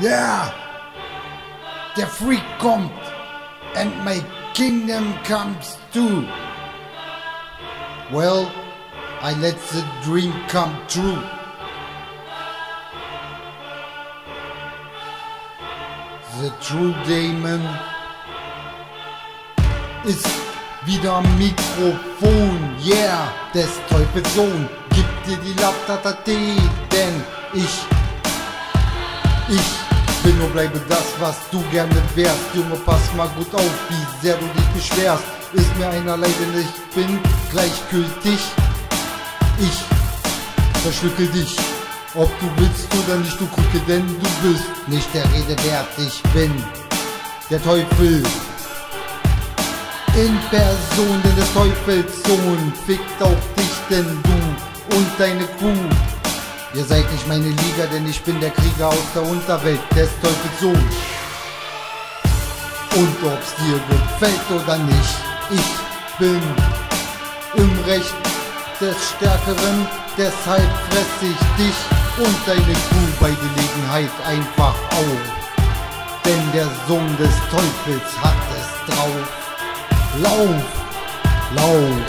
Yeah, der Freak kommt, and my kingdom comes too. Well, I let the dream come true. The True Demon ist wieder am Mikrofon, yeah, des Teufels Sohn. Gib dir die Laptatati, denn ich bin und bleibe das, was du gerne wärst. Junge, pass mal gut auf, wie sehr du dich beschwerst. Ist mir einerlei, denn ich bin gleichgültig. Ich verschlucke dich, ob du willst oder nicht, du Krücke, denn du bist nicht der Rede wert. Ich bin der Teufel in Person, denn des Teufels Sohn fickt auch dich, denn du und deine Crew. Ihr seid nicht meine Liga, denn ich bin der Krieger aus der Unterwelt, des Teufels Sohn. Und ob's dir gefällt oder nicht, ich bin im Recht des Stärkeren, deshalb fress ich dich und deine Crew bei Gelegenheit einfach auf. Denn der Sohn des Teufels hat es drauf. Lauf, lauf.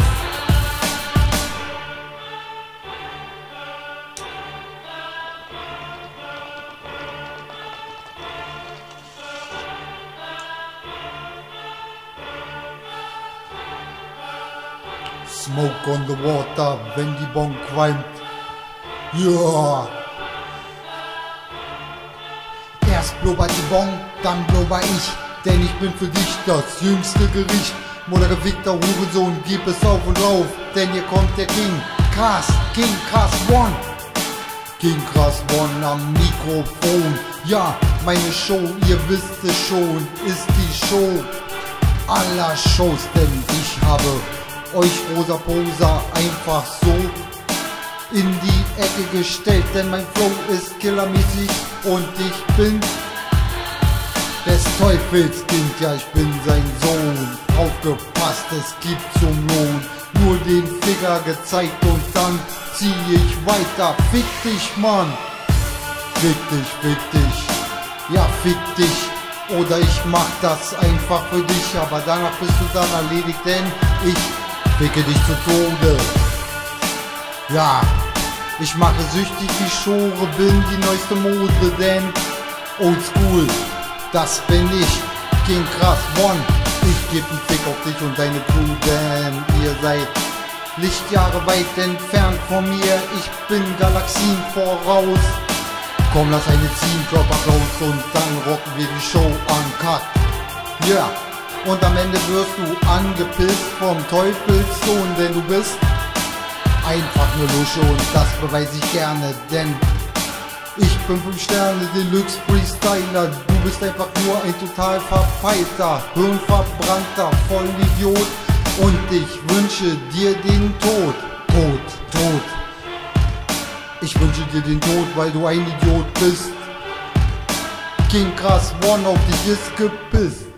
Smoke on the water, wenn die Bon qualmt. Ja. Erst blubbert die Bon, dann blubber ich, denn ich bin für dich das jüngste Gericht. Mutter gefickter Hurensohn, gib es auf und auf, denn hier kommt der King Krass One. King Krass One am Mikrofon. Ja, meine Show, ihr wisst es schon, ist die Show aller Shows, denn ich habe euch Rosa Poser einfach so in die Ecke gestellt, denn mein Flow ist killermäßig und ich bin des Teufels Kind, ja ich bin sein Sohn. Aufgepasst, es gibt zum Lohn nur den Finger gezeigt und dann zieh ich weiter. Fick dich, Mann, fick dich, ja fick dich, oder ich mach das einfach für dich, aber danach bist du dann erledigt, denn ich ficke dich zu Tode. Ja, ich mache süchtig wie Schore, bin die neueste Mode, denn oldschool, das bin ich, King Krass One. Ich geb 'n Fick auf dich und deine Crew, denn ihr seid Lichtjahre weit entfernt von mir. Ich bin Galaxien voraus. Komm, lass eine ziehen, Körper raus und dann rocken wir die Show uncut. Ja, yeah. Und am Ende wirst du angepisst vom Teufelssohn, denn du bist einfach nur Lusche und das beweise ich gerne, denn ich bin 5 Sterne Deluxe Freestyler, du bist einfach nur ein total verpeilter, hirnverbrannter Vollidiot und ich wünsche dir den Tod, Tod. Ich wünsche dir den Tod, weil du ein Idiot bist. King Krass One, auf dich ist gepisst.